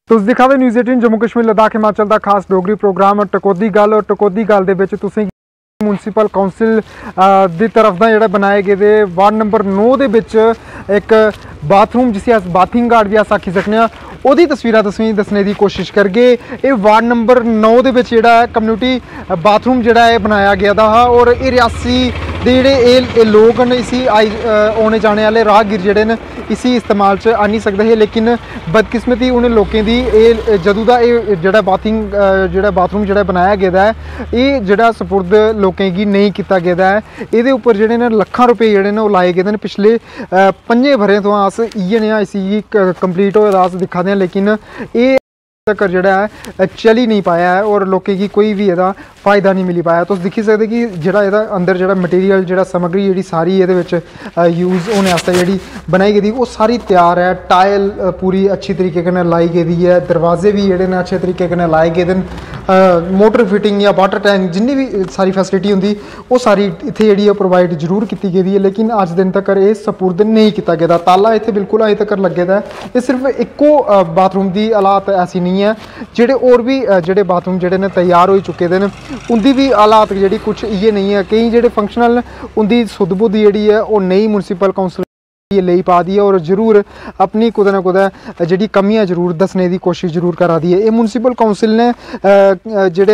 तुस दिखा दे न्यूज़ 18 जम्मू कश्मीर लद्दाख हिमाचल का खास डोगरी प्रोग्राम टकोदी गल और टकोदी गल दे विच तुसें म्यूनसिपल काउंसिल दी तरफ दा जेहड़ा बनाए गेदे वार्ड नंबर 9 दे विच एक बाथरूम जिसी अस बाथिंग गार्ड भी अस आखी सकने आं ओहदी तस्वीरां दस्सने की कोशिश करगे। ये वार्ड नंबर 9 दे विच जेहड़ा है कम्यूनिटी बाथरूम जेहड़ा है बनाया गया था और ये रियासी दे जेहड़े लोग न इसी औने जाने वाले राहगीर जेहड़े न इसी इस्तेमाल च आनी सकदे हे, लेकिन बदकिस्मती उन्हें लोगों की जदों दा जेहड़ा बाथरूम जेहड़ा बनाया गेदा है ये जेहड़ा सपुर्द लोगों की नहीं किया गेदा है। ये उपर जेहड़े न लखां रुपए जेहड़े न लाए गेदे न। पिछले 5 बरें तो अस इयै नेहा इसी कंप्लीट होए दा अस दिक्खा दे, लेकिन ये तक जोड़ा है चली नहीं पाया है और लोगों की कोई भी एदा फायदा नहीं मिली पाया। तुम दिखी सकते कि जोड़ा एदा अंदर जोड़ा मटीरियल जोड़ा सामग्री जी सारी ये यूज़ होने वास्ते जी बनाई गई वो सारी तैयार है। टाइल पूरी अच्छी तरीके कन्नै लाई गई है, दरवाजे भी जोड़े ने अच्छे तरीके कन्नै लाए गए, मोटर फिटिंग या वाटर टैंक जिन्नी भी सारी फैसिलिटी होंगी वो सारी इत्थे जी प्रोवाइड जरूर की गई है, लेकिन अज दिन तक ये सपुर्द नहीं किया गया। ताला इत्थे बिल्कुल अजे तक लगे दा है। ये सिर्फ एको बाथरूम की हालात ऐसी नहीं है, जेडे और भी जेडे बाथरूम जेडे ने तैयार हो चुके हैं उनकी भी हालात जी कुछ ये नहीं है। कई जेडे फंक्शनल उनकी सुध बुध जी है वो नहीं म्यूनसिपल काउंसिल ये ले पा दी है और जरूर अपनी कुदै ना कुदै जी कमियां जरूर दसने की कोशिश जरूर करा दी है। ये म्यूनसिपल काउंसिल ने जेडे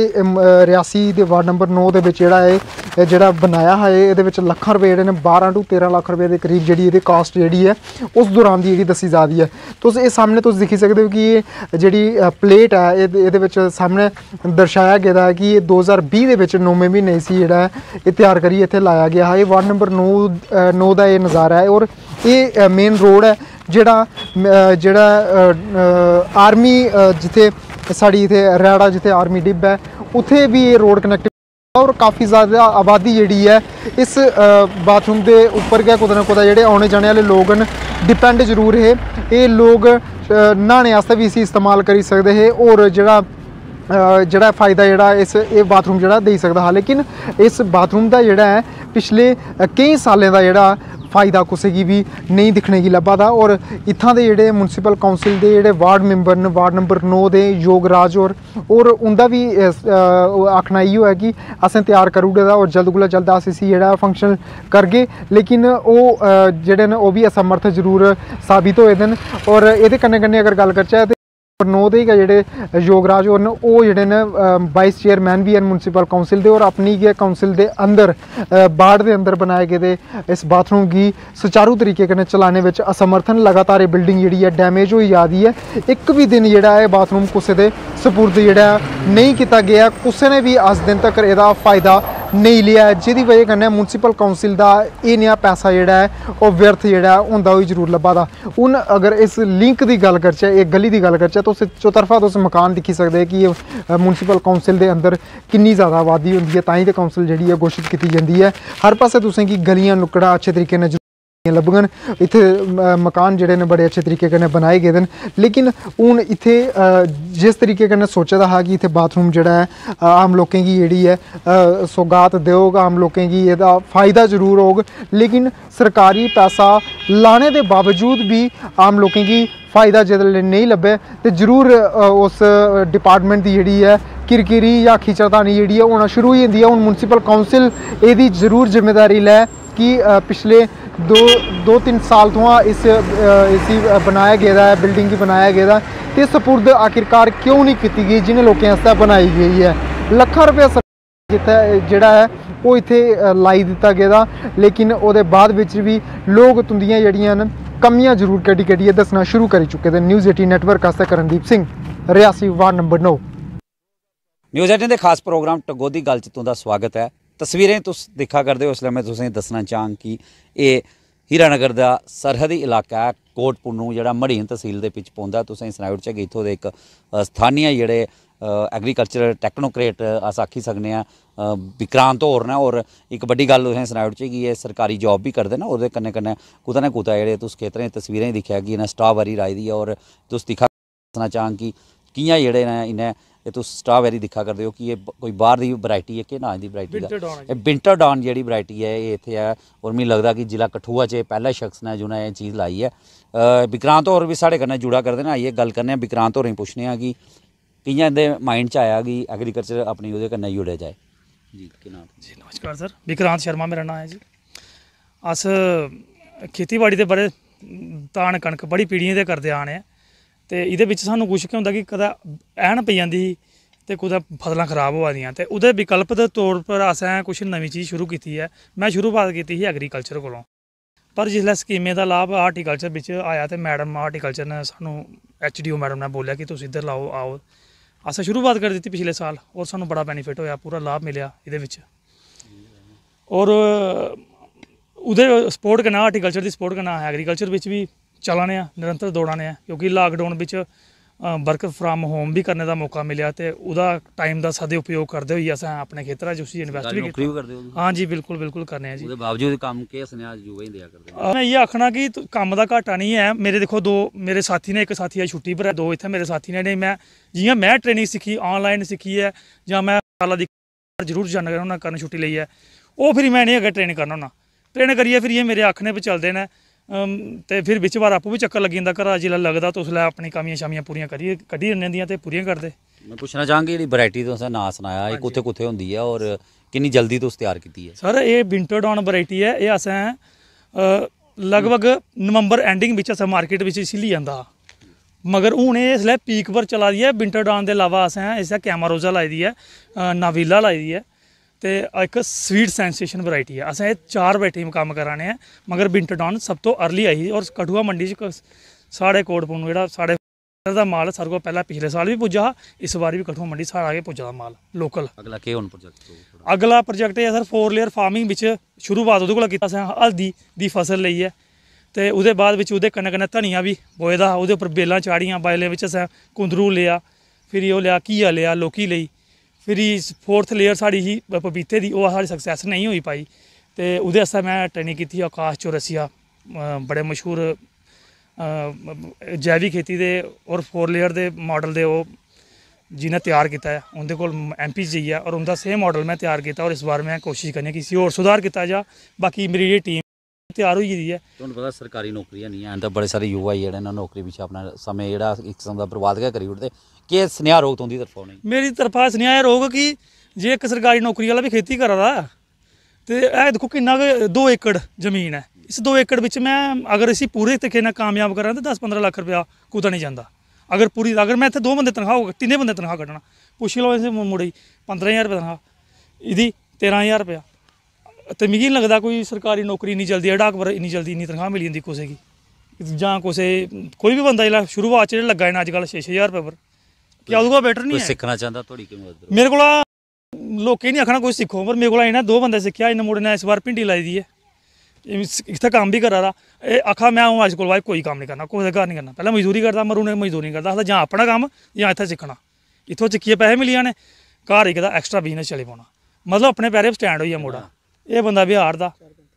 रियासी दे वार्ड नंबर 9 दे विच जेड़ा बनाया है ये लखां रुपए जेडे ने 12 to 13 लाख रुपए के करीब जी ये कास्ट जी है उस दौरान की दसी जा रही है। तो ये सामने तुम दिखी सकते हो कि ये जी प्लेट है ये सामने दर्शाया गया है कि 2020 के 9वें महीने इसी जोड़ा ये तैयार करिए इत्थे लाया गया है। ये वार्ड नंबर 9 का ये नज़ारा है और ये मेन रोड है जेड़ा आर्मी जिथे साड़ी इत्थे रैड़ा जिथे आर्मी डिब है उत्थे भी ये रोड कनैक्ट और काफ़ी ज़्यादा आबादी जी है इस बाथरूम के उपर गै कुदै ना कुदै जेह्ड़े औने जाने वाले लोग न डिपेंड जरूर है। ये लोग नहाने आस्तै भी इसी इस्तेमाल करी सकते हैं और जेड़ा फ़ायदा जेड़ा इस बाथरूम जेड़ा दे सकता हा, लेकिन इस बाथरूम का जेड़ा है पिछले कई सालें का जेड़ा फ़ायदा किसी की भी नहीं दिखने की लब्भा था। और इत्थां दे जेह्ड़े म्यूनसिपल काउंसिल दे जेह्ड़े वार्ड मैंबर न वार्ड नंबर 9 दे योगराज और उनका भी आखना इयो है कि असें तैयार करी ओड़े दा और जल्द कोला जल्द अस इसी जेह्ड़ा फंक्शन करगे, लेकिन ओह् जेह्ड़े न ओह् बी असमर्थ जरूर साबित होए दे न। और एह्दे कन्नै कन्नै अगर गल करचै ते 9 दे गै जेह्ड़े योगराज होर न ओह् जेह्ड़े न वाइस चेयरमैन भी हैन म्यूनसिपल काउंसिल दे और अपनी गै काउंसिल दे अंदर वार्ड दे अंदर बनाए गेदे इस बाथरूम की सुचारू तरीके कन्नै चलाने विच असमर्थन। लगातार ये बिल्डिंग जेह्ड़ी है डैमेज होई जा रही है। एक भी दिन जेह्ड़ा है बाथरूम कुसै दे सपुर्द जेह्ड़ा नहीं किया गया, कुसै ने भी अज दिन तक एह्दा फ़ायदा नहीं लिया है, जिहदी वजह कन्नै म्यूनसिपल काउंसिल का ये नेहा पैसा जेह्ड़ा है वो व्यर्थ जेह्ड़ा होंदा होई जरूर लब्भा दा। हुण अगर इस लिंक की गल करचै इस गली की गल करचै तो चौतरफा तुस मकान दिक्खी सकदे कि म्यूनसिपल काउंसिल के अंदर किन्नी ज़्यादा आबादी होंदी है, ताईं ते काउंसिल जेह्ड़ी है घोषित की जाती है। हर पासे तुसें गी गलियां नुक्कड़ा अच्छे तरीके ने लभगन, इत्थे मकान जेह्ड़े ने बड़े अच्छे तरीके कन्नै बनाए गेदे न, लेकिन हून इत्थे जिस तरीके कन्नै सोचे दा हा कि इत्थे बाथरूम जेह्ड़ा है आम लोकें गी जेह्ड़ी है सौगात देग, आम लोकें गी एह्दा फ़ायदा जरूर होग, लेकिन सरकारी पैसा लाने दे बावजूद भी आम लोकें गी फ़ायदा जिसलै नहीं लब्भे तो जरूर उस डिपार्टमेंट की जेह्ड़ी है किरकिरी या खींचातानी जेह्ड़ी है होना शुरू होई जंदी है। हुण म्यूनसिपल काउंसिल एह्दी जरूर जिम्मेदारी लै कि पिछले 2-3 साल तो इसी बनाया गया है, बिल्डिंग की बनाया गया है, तो सपुर्द आखिरकार क्यों नहीं की गई जिन्हें लोगों आस्ते बनाई गई है। लखां रुपया जेड़ा है वो इत्थे लाई दिता गया, लेकिन वो बाद विच भी लोग तुंदियां जेहड़ियां न कमियां जरूर कड्ढियै दसना शुरू करी चुके हैं। न्यूज़ 18 नैटवर्क आस्ते Karandeep Singh, Reasi ward number 9। News 18 के खास प्रोग्राम टकोदी गल च तुंदा स्वागत है। तस्वीरें तुस दिक्खा करदे हो, इसलिए मैं तुसें दसना चाहां कि ये हीरानगर का सरहदी इलाका है, कोट पुन्नू जेह्ड़ा मड़ीन तहसील के पिच पौंदा। तुसें सनाई ओड़चै कि इत्थों दे एक स्थानीय जेह्ड़े एग्रीकल्चर टैक्नोक्रेट अस आखी सकने आं विक्रांत होर न, और एक बड्डी गल तुसें सनाई ओड़चै कि ये सरकारी जॉब भी करदे न, ओह्दे कन्नै कन्नै कुतै ना कुतै जेह्ड़े तुस खेतरें दी तस्वीरें दिक्खेआ कि इन्हें स्ट्राबेरी लाई दी है। और तुस दिक्खा दस्सना चाहां कि कि'यां जेह्ड़े न इन्हें ये तुस स्ट्राबेरी दिक्खा करदे हो कि ये कोई बाहर दी वैरायटी है, केह् नां दी वैरायटी दा? ये विंटर डॉन जेह्ड़ी वैरायटी है ये इत्थे है, और मिगी लगदा कि जिला कठुआ च पैह्ला शख्स ने जिन्हें एह् चीज़ लाई है। विक्रांत होर भी साढ़े कन्नै जुड़ा करदे न, आइए गल्ल करने आं विक्रांत होरें गी, पुच्छने आं कि कि'यां इंदे माइंड च आया कि एग्रीकल्चर अपनी ओह्दे कन्नै जुड़ेआ जाए। जी केह् नाम? जी नमस्कार सर, विक्रांत शर्मा मेरा नाम है जी। अस खेतीबाड़ी दे बड़े धान कनक बड़ी पीढ़ियें दे करदे आने आं, ते एह्दे बिच्च सानूं कुछ केह् होंदा कि कदें ऐह्न पेई जंदी ही ते कुदै फसलां खराब होआ दियां, ते ओह्दे विकल्प दे तौर पर असें कुछ नमीं चीज़ शुरू कीती है। मैं शुरुआत कीती ही एग्रीकल्चर कोलों, पर जिसलै स्कीमें दा लाभ हार्टीकल्चर बिच्च आया ते मैडम हार्टीकल्चर ने सानूं HDO मैडम ने बोलेआ कि तुस इद्धर लाओ आओ। असें शुरुआत करी दित्ती पिछले साल, और सानूं बड़ा बेनीफिट होया, पूरा लाभ मिलेआ एह्दे बिच्च। और ओह्दे सपोर्ट कन्नै हार्टीकल्चर दी सपोर्ट कन्नै एग्रीकल्चर बिच्च भी चला ने आं, निरंतर दौड़ा ने आं, क्योंकि लाकडाउन बिच्च वर्क फ्राम होम भी करने का मौका मिलेआ, ते ओह्दा टाइम का सदुपयोग करते हुए असें अपने खेतरा च उसी इन्वेस्ट भी कीता। हाँ जी बिल्कुल बिल्कुल करने जी। बावजूद कम्म केह् सनेहा युवा ही देआ करदे? मैं इ'यै आखना कि कम्म दा घाटा नहीं है। मेरे दिक्खो दो मेरे साथी ने, इक साथी अज्ज छुट्टी पर है, दो इत्थै मेरे साथी ने। मैं जियां मैं ट्रेनिंग सिक्खी ऑनलाइन सिक्खी है, जां मैं साला दी जरूर जाना होना करन छुट्टी लेइयै, ओह् फिर मैं इ'नें अग्गें ट्रेन करना होना। ट्रेन करियै फिर एह् मेरे आखने पर चलदे न, ते फिर बिच बार आपूं भी चक्कर लग्गी जंदा घरा जिसलै लगदा, तो उसलै अपनी कमियां शामियां पूरियां करियै कड्ढी जन्ने दियां ते पूरियां करदे। मैं पुच्छना चाहांगी जेह्ड़ी वैरायटी तुसें नांऽ सनाया एह् कुत्थै कुत्थै होंदी है और किन्नी जल्दी तुस त्यार कीती है? सर एह् विंटर डॉन वैरायटी है, एह् असें लगभग नवंबर एंडिंग बिच असें मार्केट बिच इसी लेई आंदा, मगर हून एह् इसलै पीक पर चला दी है। विंटर डॉन दे अलावा असें इसलै कैमारोजा लाई दी है, नाविला लाई दी है, ते इक स्वीट सेंसेशन वैरायटी है। असें 4 वैरायटी में कम्म करा ने हैं, मगर विंटर डॉन सब तो अर्ली आई ही। और कठुआ मंडी च साढ़े कोट पुन्नू जेह्ड़ा साढ़े दा माल सारे कोला पैह्लें पिछले साल भी पुज्जा हा, इस बार भी कठुआ मंडी साढ़ा गै पुज्जा दा माल लोकल। अगला केह् हून प्रोजेक्ट? अगला प्रोजेक्ट एह् सर 4 लेयर फार्मिंग बिच शुरुआत ओह्दे कोला कीता असें हल्दी दी फसल लेइयै, ते ओह्दे बाद बिच ओह्दे कन्नै कन्नै धनिया भी बोए दा हा, ओह्दे उप्पर बेलां चाढ़ियां, बायलें बिच असें कुंदरू लेआ, फिर ओह् लेआ घीया लेआ, लौकी लेई, फिर 4th लेयर साढ़ी ही पपीते दी, ओह् साढ़ी सक्सैस नहीं होई पाई, ते ओह्दे आस्तै मैं ट्रेनिंग कीती आकाश चौरसिया, बड़े मशहूर जैविक खेती दे और 4 लेयर दे मॉडल दे ओह् जिन्हें तैयार किया है, उनके कोल MP जाइए और उनका सेम मॉडल मैं तैयार किया, और इस बार मैं कोशिश करनी कि इसी और सुधार किया जा। बाकी मेरी ये टीम तैयार हो गई है। तुहानूं पता सरकारी नौकरियां नहीं हैन, तो बड़े सारे युवा जेह्ड़े न नौकरी पिच्छे अपना समय जेह्ड़ा इक किस्म दा बर्बाद गै करी ओड़दे। केह् सनेहा रोग तुंदी तरफों नहीं? मेरी तरफा सनेहा एह् रोग कि जे इक सरकारी नौकरी वाला भी खेती करा दा, ते एह् दिक्खो किन्ना 2 एकड़ जमीन है, इस 2 एकड़ बिच मैं अगर इसी पूरे तरीके नाल कामयाब करां तो 10-15 लाख रुपया कुतै नहीं जाता। अगर पूरी अगर मैं इत्थे 2 बंदे तनखाह 3 बंदे तनखाह कड्ढना, पुच्छी लओ इस मुड़े गी 15,000 रुपया तनखाह, इहदी 13,000 रुपया, ते मिगी नहीं लगदा कोई सरकारी नौकरी इन्नी जल्दी अड़ाक पर इन्नी जल्दी इन्नी तनखाह मिली जंदी कुसै गी, जां कुसै कोई भी बंदा जेल्लै शुरुआत च लग्गा ना अजकल 6-6 हज़ार रुपये पर, क्या ओह्दे कोला बेटर नहीं है? सिक्खना चाहता थोड़ी की मदद मेरे कोला लोकें नहीं आखना कोई सिक्खो, पर मेरे कोला इन्हें 2 बंदे सिक्खेआ, इन मुड़े ने इस बार भिंडी लाई दी है, इत्थै कम्म भी करा दा। एह् आखा मैं हूँ अज्ज कोला बाद कोई कम्म नहीं करना, कुसै घर नहीं करना, पैह्लें मजदूरी करदा, मगर हून मजदूरी नहीं करदा, आखदा जां अपना कम्म जां इत्थै सिक्खना, इत्थों सिक्खियै पैसे मिली जाने, घर इक दा एक्स्ट्रा बिजनेस चली पौना, मतलब अपने पैरें पर स्टैंड होई जा मुड़ा। एह् बंदा बिहार दा,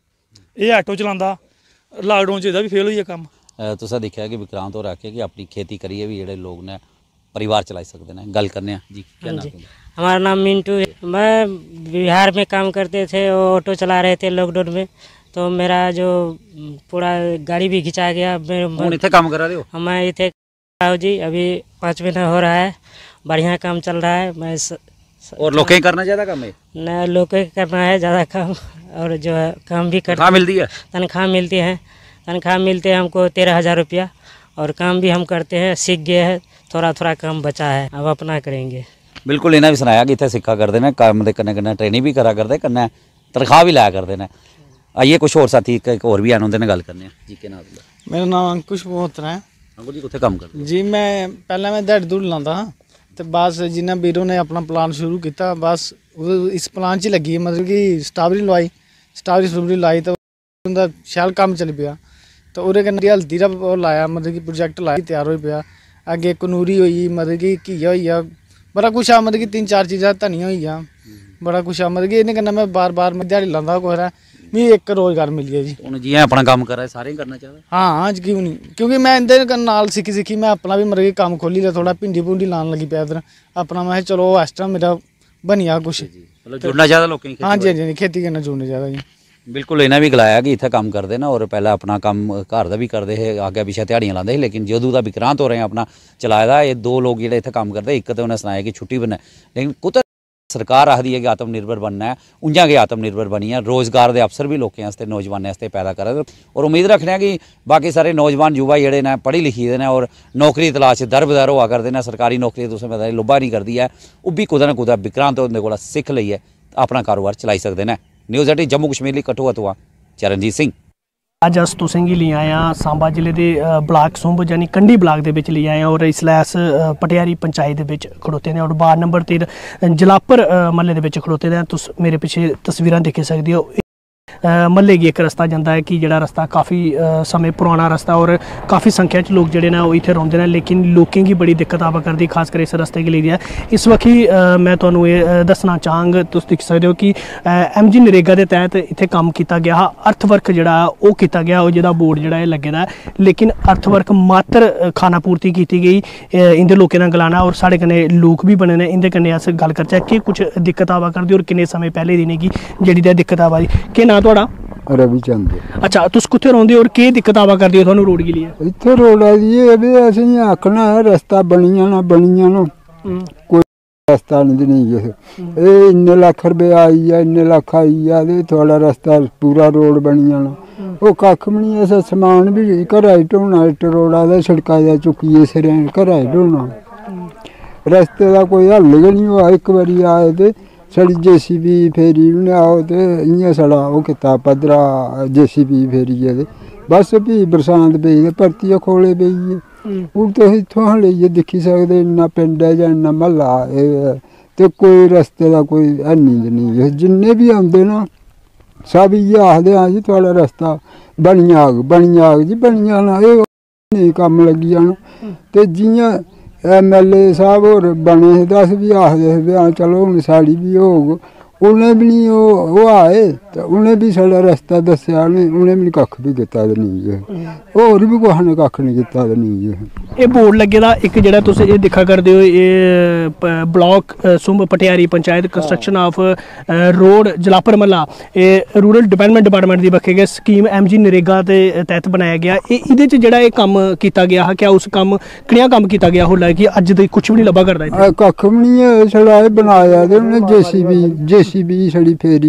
एह् ऑटो चलांदा, लाकडाउन च एह्दा भी फेल होई गेआ कम्म। तुसें दिक्खेआ कि विक्रांत होर आखेआ कि अपनी खेती करियै भी जेह्ड़े लोग ने परिवार चलाई सकते हैं। गल करने जी, क्या नाम है? हमारा नाम मिंटू है। मैं बिहार में काम करते थे, ऑटो चला रहे थे लॉकडाउन में, तो मेरा जो पूरा गाड़ी भी खिंचा गया। इत्थे काम करा रहे हो? मैं इतने जी अभी 5 महीना हो रहा है, बढ़िया काम चल रहा है। मैं और लोग करना ज़्यादा काम है न, लोग करना है ज़्यादा काम, और जो है काम भी करना मिलती है, तनख्वाह मिलती है, तनख्वाह मिलती है हमको 13,000 रुपया, और काम भी हम करते हैं, सीख गए हैं, थोड़ा थोड़ा काम बचा है, अब अपना करेंगे। बिल्कुल इन्हें भी सुनाया कि इतने सिक्खा करते हैं, काम के कन्नै कन्नै ट्रेनिंग भी करा करते, कन्नै तनख्वाह भी लाया करते हैं। आइए कुछ होर साथी एक होर भी आन, उंदे नाल गल करने जी। क्या नाम? मेरा नाम अंकुश मल्होत्रा है। अंकुश जी कुत्थे काम करदे जी? मैं पहले मैं दिहाड़ी दूड़ लांदा हाँ, तो बस जिन्ना बीरों ने अपना प्लान शुरू किया, बस इस प्लान च लगी, मतलब कि स्ट्राबेरी लवाई, स्ट्राबेरी लाई, तो उनका शैल कम्म चली पिया, तो ओह्दे कन्नै हल्दी दा ओह् लाया, मतलब कि प्रोजेक्ट लाया, तैयार होई पिया। अग्गे कनूरी होई, मतलब कि घीया होई गेआ, बड़ा कुछ आ, मतलब कि 3-4 चीज़ां, धनिया होई गेआ, बड़ा कुछ आ, मतलब कि इहदे कन्नै मैं बार बार मैं दिहाड़ी लांदा कुसै मैं एक रोजगार मिल गया जी। ਹੁਣ ਜਿਵੇਂ ਆਪਣਾ ਕੰਮ ਕਰ ਰਿਹਾ ਸਾਰੇ ਹੀ करना चाहता। हाँ हाँ जी, क्यों नहीं, क्योंकि मैं इनके नाल सीखी मैं अपना भी मतलब कि काम खोली लिया थोड़ा, भिंडी भुंडी लान लगी पिया इधर अपना। मैं चलो एक्स्ट्रा मेरा बनिया कुछ, मतलब जुड़ना चाहता लोगों की। हाँ जी हाँ जी, खेती करना जुड़ना चाहता जी। बिल्कुल इन्हें भी गलाया कि इतना काम करते ना, और पहले अपना काम घर का भी करते है, आगे पिछे ध्याड़ियां लाते, लेकिन जदों का विक्रांत हो रहे हैं अपना चलाए दा, ये 2 लोग जो इतने काम करते, एक तो उन्हें सुनाया कि छुट्टी बनना, लेकिन कुछ सरकार आखदी है कि आत्मनिर्भर बनना है, उंजा के आत्मनिर्भर बनी है, रोज़गार के अवसर भी लोगों वास्ते नौजवानों वास्ते पैदा करे, और उम्मीद रखने हैं कि बाकी सारे नौजवान युवा जोड़े ने पढ़ी लिखी दे और नौकरी तलाश दर बदर होआ करते हैं, सरकारी नौकरी तुसें पता लुब्भा नहीं करती है, वो भी कुदै ना कुदै विक्रांत उन्हें कोला सिख लईए अपना कारोबार चलाई सकते हैं। न्यूज़ 18 जम्मू कश्मीर ਲਈ कठुआ तो चरणजीत सिंह। ਅੱਜ ਅਸ ਤੁਸੀਂ ਕੀ ਲਈ ਆਏ ਆ ਸਾਂਬਾ ਜ਼ਿਲ੍ਹੇ ਦੇ ਬਲਾਕ ਸੁੰਭ ਯਾਨੀ ਕੰਢੀ ਬਲਾਕ ਦੇ ਵਿੱਚ ਲਈ ਆਏ ਆ, ਔਰ ਇਸਲੇ ਇਸ ਪਟਿਆਰੀ ਪੰਚਾਇਤ ਦੇ ਵਿੱਚ ਖੜੋਤੇ ਨੇ, ਔਰ ਵਾਰਡ ਨੰਬਰ 3 ਜਲਾਪਰ ਮਹੱਲੇ ਦੇ ਵਿੱਚ ਖੜੋਤੇ ਨੇ। ਤੁਸੀਂ ਮੇਰੇ ਪਿੱਛੇ ਤਸਵੀਰਾਂ ਦੇਖ ਸਕਦੇ ਹੋ। ਮਹੱਲੇ ਕੀ ਇੱਕ ਰਸਤਾ ਜਾਂਦਾ ਹੈ ਕਿ ਜਿਹੜਾ ਰਸਤਾ ਕਾਫੀ ਸਮੇਂ ਪੁਰਾਣਾ ਰਸਤਾ, ਔਰ ਕਾਫੀ ਸੰਖਿਆ 'ਚ ਲੋਕ ਜਿਹੜੇ ਨੇ ਉਹ ਇੱਥੇ ਰਹਿੰਦੇ ਨੇ, ਲੇਕਿਨ ਲੋਕਾਂ ਦੀ ਬੜੀ ਦਿੱਕਤ ਆਵਾ ਕਰਦੀ, ਖਾਸ ਕਰ ਇਸ ਰਸਤੇ ਕੇ ਲਈ ਹੈ। ਇਸ ਵਕਤ ਮੈਂ ਤੁਹਾਨੂੰ ਇਹ ਦੱਸਣਾ ਚਾਹਾਂਗਾ, ਤੁਸੀਂ ਦੇਖ ਸਕਦੇ ਹੋ ਕਿ MG ਨਰੇਗਾ ਦੇ ਤਹਿਤ ਇੱਥੇ ਕੰਮ ਕੀਤਾ ਗਿਆ, ਅਰਥ ਵਰਕ ਜਿਹੜਾ ਉਹ ਕੀਤਾ ਗਿਆ, ਉਹ ਜਿਹਦਾ ਬੋਰਡ ਜਿਹੜਾ ਇਹ ਲੱਗੇ ਦਾ, ਲੇਕਿਨ ਅਰਥ ਵਰਕ ਮਾਤਰ ਖਾਣਾ ਪੂਰਤੀ ਕੀਤੀ ਗਈ इंदे लोकें नाल गलाना, और साढ़े कन्नै लोग भी बने ने, इंदे कन्नै अस गल करचै कि कुछ दिक्कत आवा करदी और किन्ने समय पहले दी नेगी जेह्ड़ी दिक्कत आवा दी। केह् नां तुहाड़ा? रविचंद। अच्छा, तुस कुत्थे रौंदे और केह् दिक्कत आवा करदी है तुहानू रोड के लिए? इत्थे रोड दी एह् वी असें आखना है रस्ता बनी जाना कोई रस्ता नहीं है। एह् इन्ने लक्ख रुपया आई आ, इन्ने लक्ख आई आ ते थोड़ा रस्ता पूरा रोड बनी जाना, वो कक्ख भी नहीं। असें समान भी घरा ढोना, इट्ट रोड़ा दा सड़का दा चुक्कियै सिरें घरा ढोना, रस्ते का कोई हल गै नहीं होआ। इक बारी आए ते साढ़ी JCB फेरी उन्हें आओ तो इ'यां साढ़ा ओह् कीता पद्धरा JCB फेरियै ते बस भी बरसांत पेई ते परतियै खोले पेई गे। हून तुस इत्थुआं लेइयै दिक्खी सकदे इन्ना पिंड है जां इन्ना म्हल्ला ते कोई रस्ते का कोई हैनी नहीं। जिन्ने भी आंदे ना सब इ'यै आखदे हां जी थुआढ़ा रस्ता बनी जाग जी, बनी जाना, एह् नेईं कम्म लग्गी जाना। ते जि'यां MLA साहब होर बने हे ते अस भी आखदे हे हां चलो हून साढ़ी भी होग, उ'नें भी नहीं ओह् आए ते उ'नें भी साढ़ा रस्ता दस्सेआ, उ'नें भी कक्ख भी कीता ते नहीं जे, होर भी कुसै ने कक्ख नहीं कीता ते नहीं जे। ਇਹ ਬੋਰਡ ਲੱਗੇ ਦਾ ਇੱਕ ਜਿਹੜਾ ਤੁਸੀਂ ਇਹ ਦਿਖਾ ਕਰਦੇ ਹੋ, ਇਹ block Sumbh Patiyari panchayat construction of road Jalapar ਮਹੱਲਾ, ਇਹ ਰੂਰਲ ਡਿਵੈਲਪਮੈਂਟ ਡਿਪਾਰਟਮੈਂਟ ਦੀ ਬਖੇਗੇ ਸਕੀਮ MG ਨਰੇਗਾ ਦੇ ਤਹਿਤ ਬਣਾਇਆ ਗਿਆ। ਇਹਦੇ 'ਚ ਜਿਹੜਾ ਇਹ ਕੰਮ ਕੀਤਾ ਗਿਆ ਹੈ, ਕਿਆ ਉਸ ਕੰਮ ਕਿਹੜਾ ਕੰਮ ਕੀਤਾ ਗਿਆ होला कि अज तक कुछ भी नहीं लभा करदा इत्थे? कक्ख भी नहीं है, छड़ा एह् बनाया ते उ'नें JCB छड़ी फेरी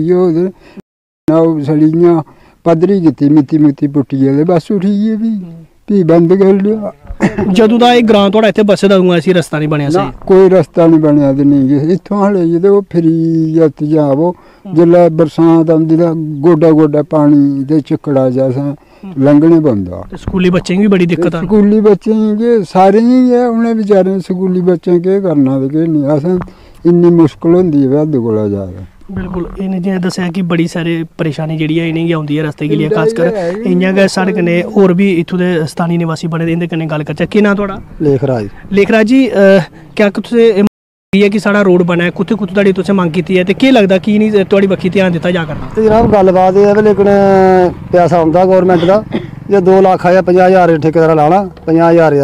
ओह् छड़ी इ'यां पद्धरी कीती, मित्ती पुट्टियै ते बस उठियै भी बंद करी लेआ। जदों दा एह् ग्रां तुहाड़ा इत्थे बसदा उ'आं इसी रस्ता नहीं बनेआ सही? कोई रस्ता नहीं बनेआ ते नहीं इत्थुआं लेइयै ते ओह् फिरी तेजाब जेल्लै बरसांत आंदी तां गोड्डा पानी ते चिक्कड़ा च असें लंघने पौंदा। स्कूली बच्चें गी बड़ी दिक्कत आ? स्कूली बच्चें गी सारें गी गै, उ'नें बेचारें स्कूली बच्चें केह् करना ते केह् नेईं, असें इन्नी मुश्कल होंदी है हद्द कोला ज़्यादा। बिल्कुल, इन्हें जि'यां दस्सेआ कि बड़ी सारी परेशानी जेह्ड़ी है इ'नेंगी औंदी है रस्ते के लिए, खासकर इ'यां गै साढ़े कन्नै होर भी इत्थूं दे स्थानी निवासी बने दे, इंदे कन्नै गल्ल करचै। केह् नांऽ थुआढ़ा? लेखराज जी, क्या तुसें है कि साढ़ा रोड बना है, कुत्थे धड़ी तुसें मंग कीती है ते केह् लगदा कि नहीं तुहाड़ी बक्खी ध्यान दित्ता जा करदा? जनाब गल्लबात एह् है, लेकिन पैसा औंदा गौरमेंट दा, जे 2 लाख आया 50,000 ठेकेदार लाना, 50,000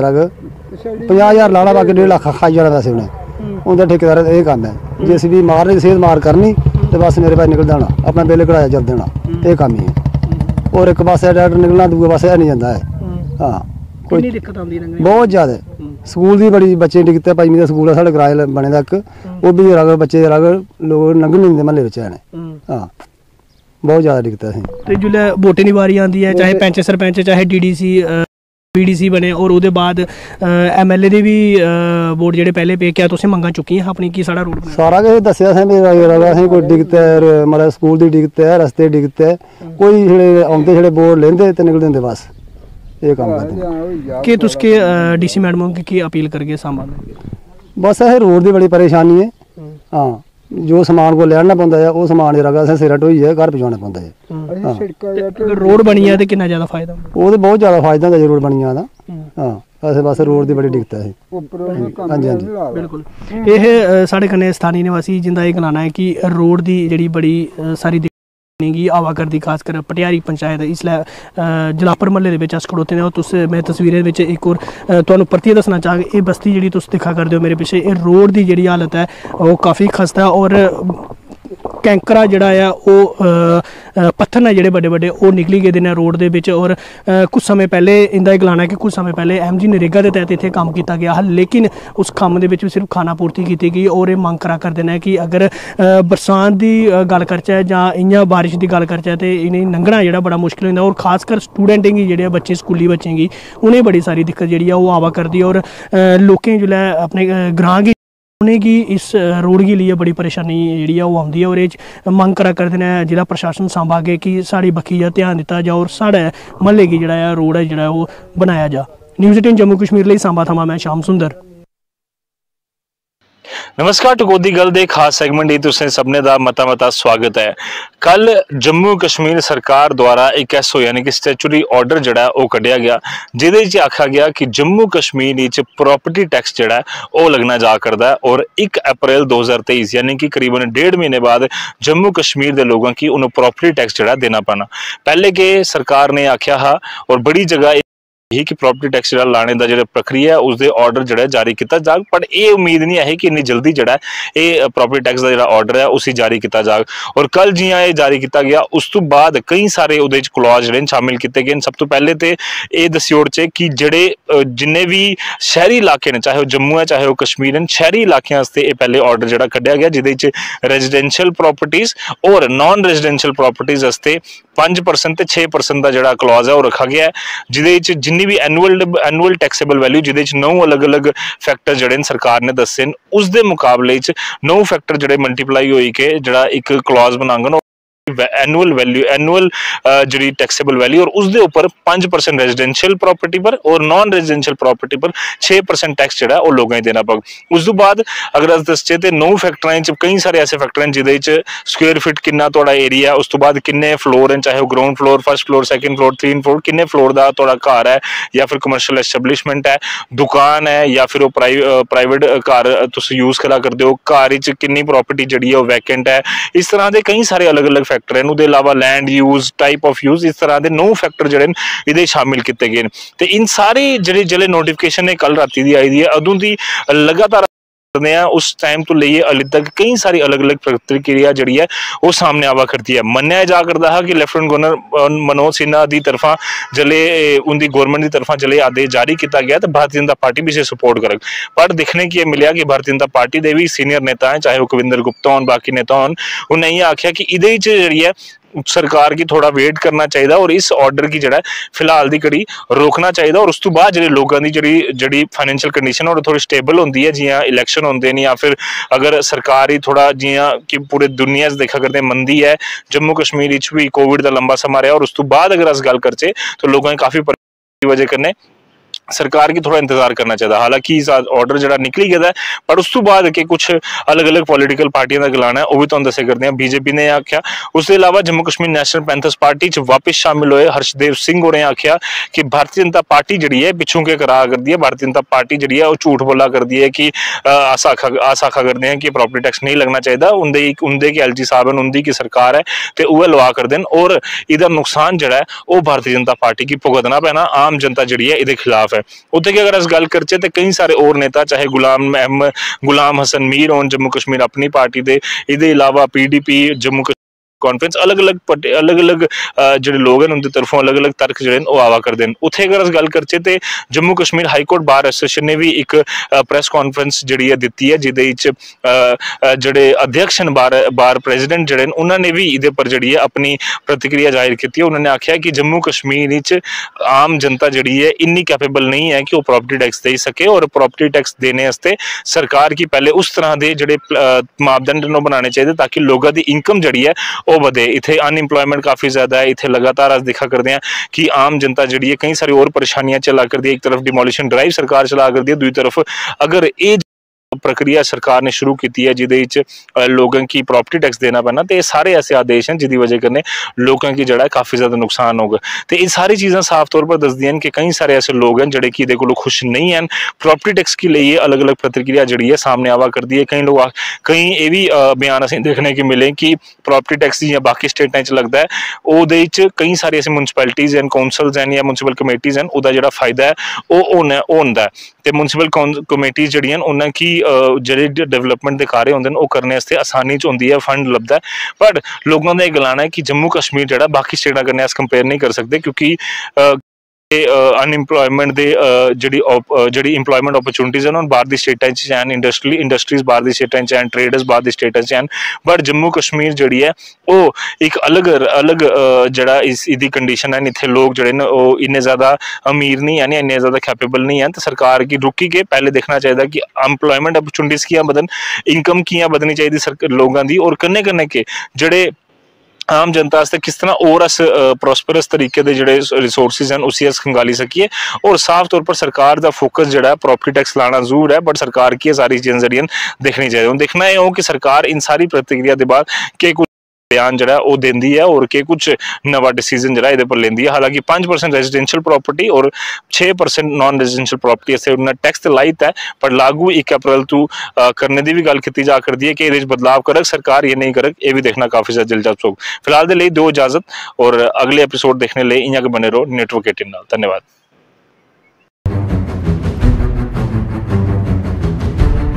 लाना, बाकी 1.5 लाख खाई जाना पैसे उ'नें, उं'दा ठेकेदार एह् कम्म है। JCB मारनी, सेहत मार करनी ते बस मेरे पास निकल जाना, अपना बिल कढ़ाया चल देना, एह् कम्म ही है। और एक पास्से ट्रैक्टर निकलना, दूए पास्से है नहीं जाता है। हाँ, कोई दिक्कत आंदी है बहुत ज़्यादा। स्कूल की बड़ी बच्चे दिक्कत है, 5वीं का स्कूल है साढ़े किराए बने दा इक, ओह् भी जरा बच्चे जरा लोग लंघन नहीं दिंदे म्हल्ले बिच है। हाँ, बहुत ज़्यादा दिक्कत है। ते जिसलै वोटें दी बारी आंदी है, चाहे पैंच सरपंच चाहे DDC BDC बने, और उसदे बाद MLA दे भी वोट जेह्ड़े पैह्ले पे, क्या तुसें मंगां चुक्कियां अपनी कि साढ़ा रोड सारा किश दस्सेआ असें कोई दिक्कत है, मतलब स्कूल की दिक्कत है, रस्ते दी दिक्कत है, कोई छड़े औंदे छड़े वोट लैंदे ते निकल दिंदे बस, ये कम्म करदे। कि तुस के DC मैडम की अपील करगे सामान? बस असें रोड की बड़ी परेशानी है। हाँ, जो समान को लैना पौंदा है, वो समान जरा असें सिरा ढोइयै घर पजाना पौंदा है। अगर रोड बनी जाए तो कितना ज़्यादा फायदा? वो तो बहुत ज़्यादा फायदा होंदा जे रोड बनी जाए। हाँ, असें बस रोड की बड़ी दिक्कत है। हाँ जी, बिल्कुल। यह साढ़े कन्नै स्थानी निवासी जिंदा एह् गलाना है कि रोड की जेह्ड़ी बड़ी सारी गी आवा करदी खासकर पटियारी पंचायत इसलै जलापर म्हल्ले दे बिच अस खड़ोते दे तुस मैं तस्वीरें बिच एक होर तुहानूं परतियै दस्सना चाहग एह् बस्ती जेह्ड़ी तुस दिक्खा करदे हो मेरे पिच्छे एह् रोड दी जेह्ड़ी हालत है ओह् काफ़ी खस्ता और कैंकरा जेह्ड़ा है ओह् पत्थर ने जेह्ड़े बड्डे बड्डे ओह् निकली गेदे ने रोड दे बिच और कुछ समय पैह्ले इंदा गलाना है कि कुछ समय पैह्ले MG नरेगा दे तैह्त इत्थे कम्म कीता गया हा लेकिन उस कम्म दे बिच सिर्फ खाना पूर्ति कीती गई और एह् मंग करा करदे ने कि अगर बरसांत दी गल्ल करचै जां इ'यां बारिश दी गल्ल करचै ते इ'नेंगी लंघना जेह्ड़ा बड़ा मुश्किल होंदा और खासकर स्टूडेंटें गी जेह्ड़े बच्चे स्कूली बच्चें गी उ'नेंगी बड़ी सारी दिक्कत जेह्ड़ी ऐ ओह् आवा करदी और लोकें जेल्लै अपने ग्रां गी उ'नेंगी इस रोड गी लेइयै बड़ी परेशानी जेह्ड़ी ऐ ओह् औंदी है और एह् मंग करा करदे ने जिला प्रशासन सांबा अग्गें कि साढ़ी बक्खी ध्यान दित्ता जा और साढ़े म्हल्ले गी जेह्ड़ा ऐ रोड ऐ जेह्ड़ा ओह् बनाया जा। न्यूज़ 18 जम्मू कश्मीर लेई सांबा थमां मैं श्याम सुंदर। नमस्कार टकोदी गल दे खास सैगमेंट तुसें सबने दा मता स्वागत है। कल जम्मू कश्मीर सरकार द्वारा एक SO यानी कि स्टैचुरी ऑर्डर जड़ा ओह कड्ढिया गया जिहदे च आखा गया कि जम्मू कश्मीर विच प्रॉपर्टी टैक्स जड़ा ओह लगना जा करदा है और 1 अप्रैल 2023 यानी कि करीबन 1.5 महीने बाद जम्मू कश्मीर के लोगों की उन्हें प्रॉपर्टी टैक्स जड़ा देना पाना। पहले के सरकार ने आख्या हा और बड़ी जगह यही कि प्रॉपर्टी टैक्स जड़ा लाने का जो प्रक्रिया है उसके ऑर्डर जड़ा जारी किया जाग पर यह उम्मीद नहीं है कि इन्नी जल्दी जड़ा ये प्रॉपर्टी टैक्स का जो ऑर्डर है उसी जारी किया जाग। और कल जियां ये जारी किया गया उस तो बाद कई सारे उहदे क्लॉज जड़े शामिल किए गए। सब तो पहले तो ये दस्सी ओड़चे कि जड़े जिन्ने भी शहरी इलाके ने चाहे वह जम्मू है चाहे वह कश्मीर है शहरी इलाकों वास्ते ये पहले ऑर्डर जड़ा कढ़िया गया जिहदे रेजिडेंशियल प्रॉपर्टीज और नॉन रेजिडेंशियल प्रॉपर्टीज वास्ते 5% ते 6% का जड़ा क्लॉज है वह रखा गया है जिहदे जिन्नी भी एनुअल टैक्सेबल वैल्यू जिहदे 9 अलग अलग फैक्टर जड़े सरकार ने दसे उस दे मुकाबले 9 फैक्टर जड़े मल्टीप्लाई होई के जड़ा एक क्लॉज बनांगन एनुअल जी टैक्सेबल वैल्यू और उसके ऊपर 5% रेजिडेंशियल प्रॉपर्टी पर और नॉन रेजिडेंशियल प्रॉपर्टी पर 6% टैक्स जड़ा वो लोगों को देना पग। उस तो बाद अगर अस दसचे तो 9 फैक्टर कई सारे ऐसे फैक्टर हैं जिहदे स्क्वेयर फिट कितना थोड़ा एरिया उस तो बाद किन्ने फ्लोर हैं चाहे ground floor first floor second floor 3 floor किन्ने फ्लोर का थोड़ा घर है या फिर कमर्शियल एस्टैबलिशमेंट है दुकान है या फिर प्राइवेट घर तुम यूज करा करते हो घर किन्नी प्रॉपर्टी जी वैकेंट है। इस तरह के कई सारे अलग अलग फैक्टर हैं। उसके अलावा land use type of use इस तरह के 9 फैक्टर जड़े ये शामिल किए गए। तो इन सारी जिले नोटिफिकेशन ने कल राती दी आई दी है अदों की लगातार उस टाइम तो लेइए अली तक कई सारी अलग अलग प्रतिक्रिया जी है वो सामने आवा करती है। मन्या जा करता है कि लेफ्टिनेंट गवर्नर मनोज सिन्हा की तरफा जले उनकी गवर्नमेंट की तरफा जले आदेश जारी किया गया तो भारतीय जनता पार्टी भी इसे सपोर्ट करग पर देखने की मिला कि भारतीय जनता पार्टी के भी सीनियर नेता हैं चाहे वो कविंदर गुप्ता हो बाकी नेता हो उन्हें ये आख्या कि ये जी है सरकार की थोड़ा वेट करना चाहिए और इस ऑर्डर की जड़ा फिलहाल की कड़ी रोकना चाहिए और उस तो बाद जो लोगों की जी फाइनेंशियल कंडीशन और थोड़ी स्टेबल होंगी है जियां इलैक्शन होंगे हैं या फिर अगर सरकार ही थोड़ा जियां कि पूरे दुनिया देखा करते मंदी है जम्मू कश्मीर भी कोविड का लंबा समा रहा और उस तो बाद अगर अस गल करचे तो लोगों काफ़ी वजह करने सरकार की थोड़ा इंतजार करना चाहिए। हालांकि ऑर्डर जरा निकली गया है पर उस तो बाद के कुछ अलग अलग पॉलिटिकल पार्टियों का गलाना है वह भी तुम दसे करते हैं। बीजेपी ने आख्या उसके अलावा जम्मू कश्मीर नेशनल पैंथर्स पार्टी वापस शामिल हुए हर्षदेव सिंह होरें आख्या कि भारतीय जनता पार्टी जी है पिछों के करा करती है भारतीय जनता पार्टी जी है झूठ बोला करती है कि आस आखा करते हैं कि प्रॉपर्टी टैक्स नहीं लगना चाहिए उनके के LG साहब हैं उनकी की सरकार है तो वह लवा करते हैं और इसका नुकसान जड़ा है वह भारतीय जनता पार्टी की भुगतना पैना आम जनता जी है ये खिलाफ है। उत्थे की अगर अस गल करचे तो कई सारे और नेता चाहे गुलाम हसन मीर होन जम्मू कश्मीर अपनी पार्टी दे इहदे अलावा PDP जम्मू कॉन्फ्रेंस अलग अलग जो लोग हैं उनकी तरफों अलग अलग तर्क जो आवा करते हैं। उत्थे अगर अस गल करचे तो Jammu Kashmir high court bar association ने भी एक प्रैस कॉन्फ्रेंस जी है दी है जिदे जोड़े अध्यक्ष बार प्रेजिडेंट जोड़े उन्होंने भी ये पर जी अपनी प्रतिक्रिया जाहिर की। उन्होंने आख्या कि जम्मू कश्मीर आम जनता जी है इन्नी कैपेबल नहीं है कि वह प्रॉपर्टी टैक्स दे सके और प्रॉपर्टी टैक्स देने वास्ते सरकार की पहले उस तरह के जोड़े मापदंड बनाने चाहिए ताकि लोगों की इनकम जी है वो बढ़े। इतने अनएम्प्लॉयमेंट काफ़ी ज़्यादा है इतने लगातार अस देखा करते हैं कि आम जनता जी है कई सारी और परेशानियां चला करती है। एक तरफ डिमोलिशन ड्राइव सरकार चला करती है दूसरी तरफ अगर ये प्रक्रिया सरकार ने शुरू की है जिहदे विच लोगों की प्रॉपर्टी टैक्स देना पैना, तो ये सारे ऐसे आदेश हैं जिहदी वजह कन्नै लोगों की जड़ा काफ़ी ज़्यादा नुकसान होगा। तो ये सारी चीज़ें साफ तौर पर दसदियां कि कई सारे ऐसे लोग हैं जिहड़े कि इहदे कोलों खुश नहीं हैं। प्रॉपर्टी टैक्स की लिए अलग अलग प्रतिक्रिया जिहड़ी है सामने आवा करती है। कई लोग कई ये भी बयान असीं देखने की मिले कि प्रॉपर्टी टैक्स जियां बाकी स्टेटां च लगदा है ਉਹਦੇ ਵਿੱਚ कई सारी ऐसी म्यूनसिपैलिटीज़ हैं, कौंसल्स हैं या म्यूनसिपल कमेटीज़ हैं, ਉਹਦਾ ਜਿਹੜਾ फायदा है ਉਹ ਹੁੰਦਾ ਤੇ म्यूनसिपल कमेटीज़ ਜਿਹੜੀਆਂ ਉਹਨਾਂ की ਜਿਹੜੇ डेवलपमेंट ਦੇ कार्य ਹੁੰਦੇ ਨੇ ਉਹ करने वास्ते आसानी च ਹੁੰਦੀ है, फंड लभदा है। पर लोगों का यह गलाना है कि जम्मू कश्मीर ਜਿਹੜਾ बाकी स्टेटां कन्नै अस कंपेयर नहीं कर सकते क्योंकि अनएम्प्लॉयमेंट दे ਜਿਹੜੀ इंप्लॉयमेंट अपॉर्चुनिटीज़ हैं बाहर दी स्टेटां च हैं, इंडस्ट्रीज़ बाहर दी स्टेटां च हैं, ट्रेडर्स बाहर दी स्टेटां च हैं। बट जम्मू कश्मीर जिहड़ी है वो एक अलग जड़ा इसदी कंडीशन है। इत्थे लोग जिहड़े ने वो इन्ने ज़्यादा अमीर नहीं हैं, इन्ने ज़्यादा कैपेबल नहीं हैं। तो सरकार की रुकी के पहले देखना चाहिए कि एम्प्लॉयमेंट अपॉर्चुनिटीज़ कियां बदन, इनकम कियां बदनी चाहिए लोगों की, और कन्ने कन्ने के जिहड़े आम जनता वास्ते किस तरह और अस प्रॉस्परस तरीके के जिहड़े रिसोर्सिस हैं उसी अस खंगाली सकिए। और साफ तौर पर सरकार का फोकस जिहड़ा प्रॉपर्टी टैक्स लाना जरूर है, बट सरकार की सारी चीज़ें जरिए देखनी चाहिए। हुण देखना यह हो कि सरकार इन सारी प्रतिक्रिया के बाद के कुछ बयान जरा वो देंदी है और के कुछ नवा डिसीजन जरा इहदे पर लेंदी है। हालांकि 5% रेजिडेंशियल प्रॉपर्टी और 6% नॉन रेजिडेंशियल प्रॉपर्टी से उन्हें टैक्स लाइत है, पर लागू 1 अप्रैल तू करने की भी गल की जा करती है कि ये बदलाव करक सरकार ये नहीं करक, ये भी देखना काफ़ी ज़्यादा दिलचस्प होगा। फिलहाल के लिए दो इजाजत और अगले एपिसोड देखने लिए इं बने रहो नेटवर्क 18 नाल। धन्यवाद।